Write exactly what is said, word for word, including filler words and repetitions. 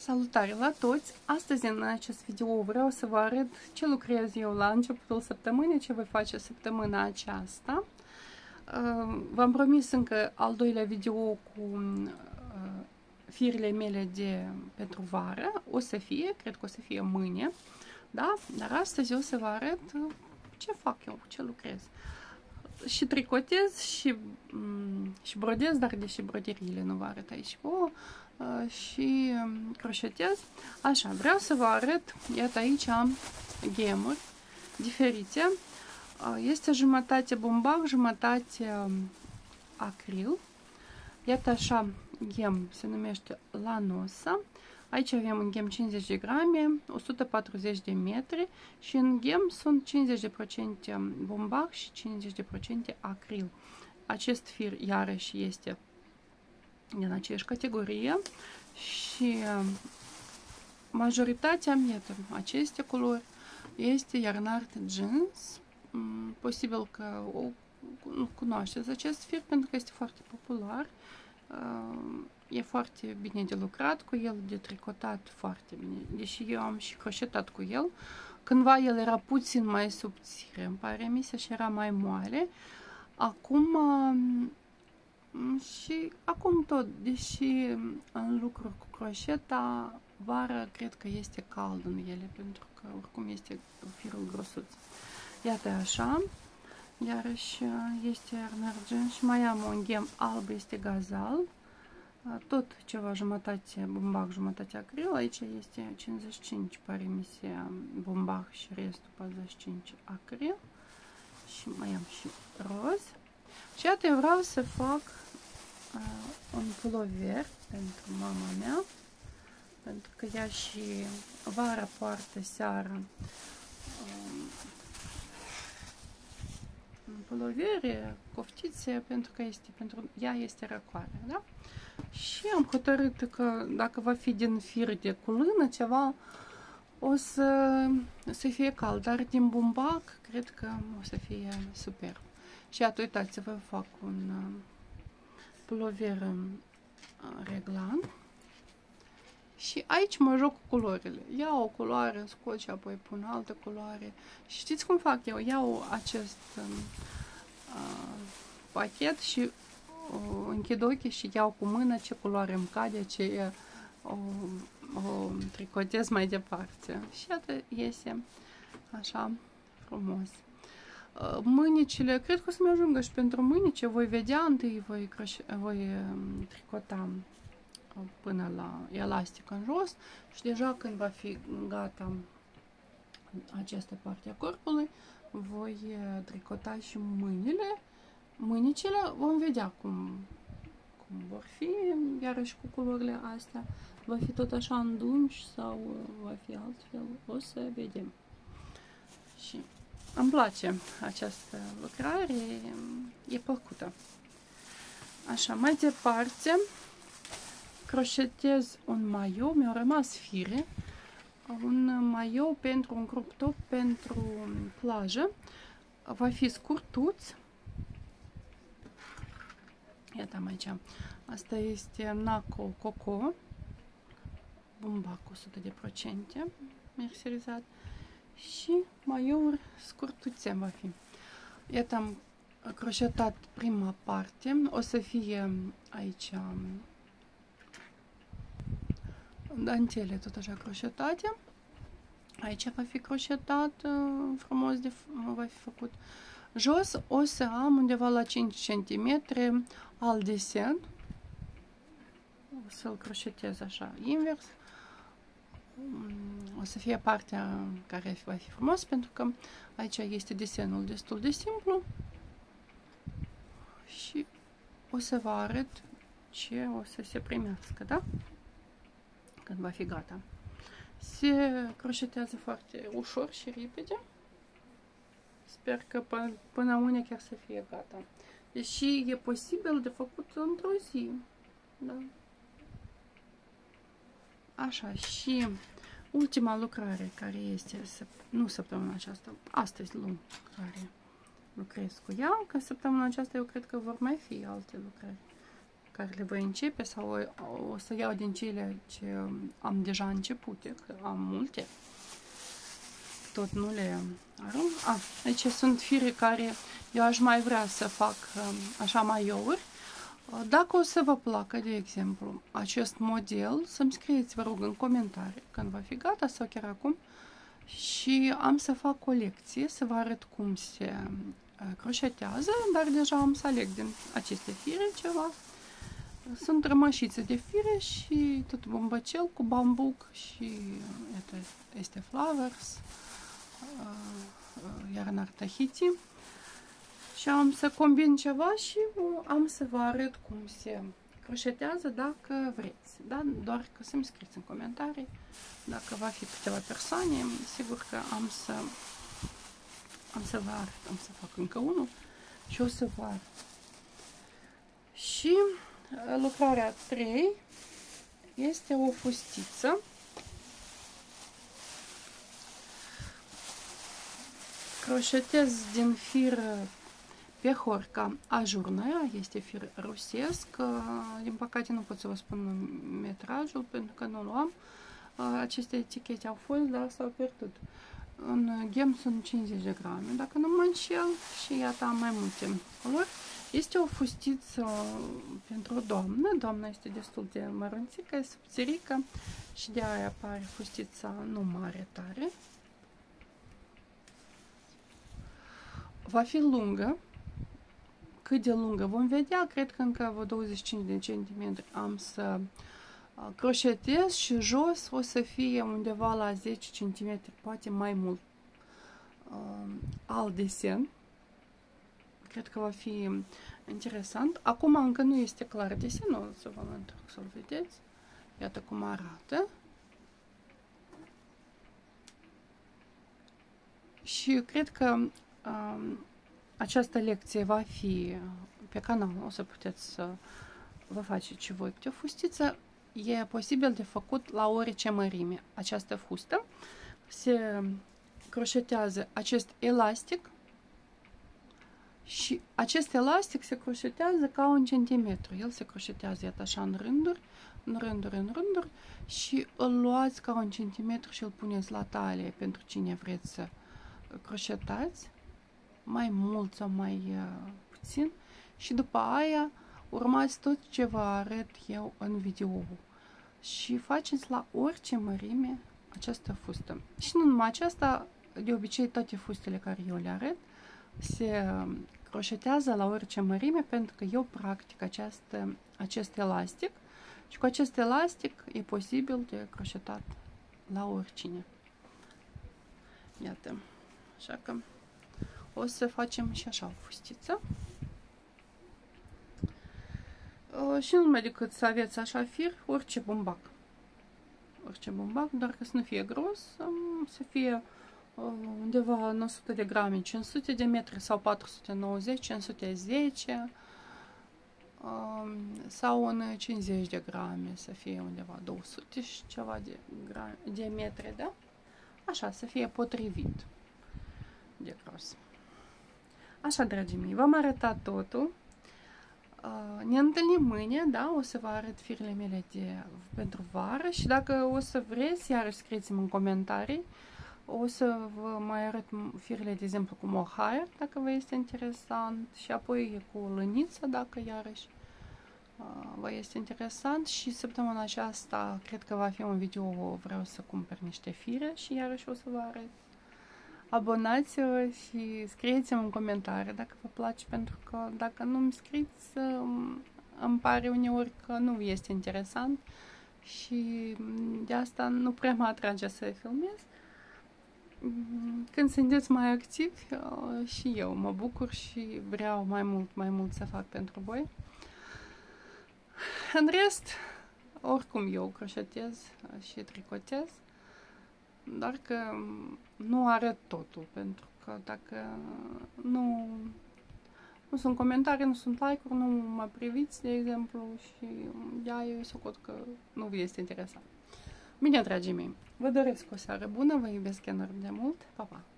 Salutare la toți! Astăzi în acest video vreau să vă arăt ce lucrez eu la începutul săptămânii, ce voi face săptămâna aceasta. V-am promis încă al doilea video cu firele mele de pentru vară. O să fie, cred că o să fie mâine, da? Dar astăzi o să vă arăt ce fac eu, ce lucrez. Și tricotez și, și brodez, dar deși broderiile nu vă arăt aici cu și croșetez. Așa, vreau să vă arăt, iată aici am gemuri diferite. Este jumătate bumbac, jumătate acril. Iată așa, gem se numește Lanosa. Aici avem un gem cincizeci de grame, o sută patruzeci de metri și în gem sunt cincizeci de procente bumbac și cincizeci de procente acril. Acest fir iarăși este din aceeași categorie și majoritatea, iată, aceste culori este Yarnart Jeans. Posibil că o cunoașteți acest fir pentru că este foarte popular. E foarte bine de lucrat cu el, de tricotat foarte bine, deși eu am și croșetat cu el. Cândva el era puțin mai subțire, îmi pare mie, și era mai moale. Acum și acum tot, deși în lucru cu croșeta, vara cred că este cald în ele, pentru că oricum este firul grosuț. Iată așa, iarăși este Yarnart Jeans și mai am un gem alb, este Gazal, tot ceva jumătate bumbac, jumătate acril. Aici este cincizeci și cinci, pare mi se, bumbac și restul patruzeci și cinci acril. Și mai am și roz. Și iată, eu vreau să fac uh, un pulover pentru mama mea, pentru că ea și vara poartă seara um, pulovere, coftițe, pentru că este, pentru ea este răcoare, da? Și am hotărât că dacă va fi din fir de culână ceva, o să, să fie cald, dar din bumbac cred că o să fie super. Și iată, uitați-vă, fac un uh, pulover uh, reglan. Și aici mă joc cu culorile. Iau o culoare, scot și apoi pun altă culoare. Și știți cum fac eu? Iau acest uh, pachet și uh, închid ochii și iau cu mână ce culoare îmi cade, ce o, o tricotez mai departe. Și iată, iese așa frumos. Mânicile, cred că o să-mi ajungă și pentru mânice. Voi vedea întâi, voi, voi tricota până la elastic în jos și deja când va fi gata această parte a corpului, voi tricota și mâinile. Mânicile vom vedea cum, cum vor fi, iarăși cu culorile astea. Va fi tot așa îndungi sau va fi altfel, o să vedem. Și îmi place această lucrare, e plăcută. Așa, mai departe, croșetez un maio, mi-au rămas fire, un maio pentru un crop top pentru plajă, va fi scurtuț. Iată aici, asta este Naco Coco, bumbac o sută de procente, merserizat. Și maiouri scurtuțe va fi. Iată, am croșetat prima parte. O să fie aici dantele tot așa croșetate. Aici va fi croșetat frumos, de, va fi făcut. Jos o să am undeva la cinci centimetri al desen. O să-l croșetez așa invers. O să fie partea care va fi frumos, pentru că aici este desenul destul de simplu și o să vă arăt ce o să se primească, da? Când va fi gata. Se croșetează foarte ușor și repede. Sper că până mâine chiar să fie gata. Deși e posibil de făcut într-o zi, da? Așa, și ultima lucrare care este, nu săptămâna aceasta, astăzi luni care lucrez cu ea, că săptămâna aceasta eu cred că vor mai fi alte lucrări. care le voi începe sau o, o să iau din cele ce am deja începute, că am multe. Tot nu le arunc. Ah, aici sunt fire care eu aș mai vrea să fac așa maiouri. Dacă o să vă placă, de exemplu, acest model, să-mi scrieți, vă rog, în comentarii când va fi gata sau chiar acum. Și am să fac colecție, să vă arăt cum se croșetează, dar deja am să aleg din aceste fire ceva. Sunt rămășițe de fire și tot bombăcel cu bambuc și iată, este flowers, iar în Tahiti. Și am să combin ceva și am să vă arăt cum se croșetează dacă vreți. Da? Doar că să-mi scrieți în comentarii. Dacă va fi câteva persoane, sigur că am să am să vă arăt. Am să fac încă unul și o să vă arăt. Și lucrarea trei este o fustiță. Croșetez din fir Pehorca ajurnaia, este fir rusesc. Din păcate nu pot să vă spun metrajul pentru că nu-l am. Aceste etichete au fost, dar s-au pierdut. În ghem sunt cincizeci de grame, dacă nu mă înșel, și iată am mai multe culori. Este o fustiță pentru o doamnă. Doamna este destul de mărunțică, subțirică și de aia apare fustița nu mare tare. Va fi lungă. Cât de lungă vom vedea, cred că încă vreo douăzeci și cinci de centimetri am să croșetez și jos o să fie undeva la zece centimetri, poate mai mult, alt desen. Cred că va fi interesant. Acum încă nu este clar desenul, să vă întorc să-l vedeți. Iată cum arată. Și cred că um, această lecție va fi pe canal, o să puteți să vă faceți și voi câte o fustiță. E posibil de făcut la orice mărime. Această fustă se croșetează acest elastic și acest elastic se croșetează ca un centimetru. El se croșetează, iată așa, în rânduri, în rânduri, în rânduri și îl luați ca un centimetru și îl puneți la talie pentru cine vreți să croșetați. Mai mult sau mai uh, puțin și după aia urmați tot ce vă arăt eu în video și faceți la orice mărime această fustă. Și nu numai aceasta, de obicei toate fustele care eu le arăt se croșetează la orice mărime pentru că eu practic această, acest elastic și cu acest elastic e posibil de croșetat la oricine. Iată, așa că o să facem și așa o fustiță. Uh, și nu numai decât să aveți așa fir, orice bumbac. Orice bumbac, doar că să nu fie gros, um, să fie uh, undeva în o sută de grame, cinci sute de metri sau patru sute nouăzeci, cinci sute zece uh, sau în cincizeci de grame, să fie undeva două sute și ceva de, grame, de metri, da? Așa, să fie potrivit de gros. Așa, dragii mei, v-am arătat totul. Uh, ne întâlnim mâine, da? O să vă arăt firele mele de, pentru vară și dacă o să vreți, iarăși scrieți-mi în comentarii. O să vă mai arăt firele, de exemplu, cu mohair, dacă vă este interesant, și apoi cu lăniță, dacă iarăși uh, vă este interesant. Și săptămâna aceasta cred că va fi un video, vreau să cumpăr niște fire și iarăși o să vă arăt. Abonați-vă și scrieți-mi în comentarii dacă vă place, pentru că dacă nu îmi scrieți, îmi pare uneori că nu este interesant și de asta nu prea mă atrage să filmez. Când sunteți mai activi, și eu mă bucur și vreau mai mult, mai mult să fac pentru voi. În rest, oricum eu croșetez și tricotez, doar că nu arăt totul, pentru că dacă nu, nu sunt comentarii, nu sunt like-uri, nu mă priviți, de exemplu, și de-aia eu socot că nu vi este interesant. Bine, dragii mei, vă doresc o seară bună, vă iubesc enorm de mult, pa, pa!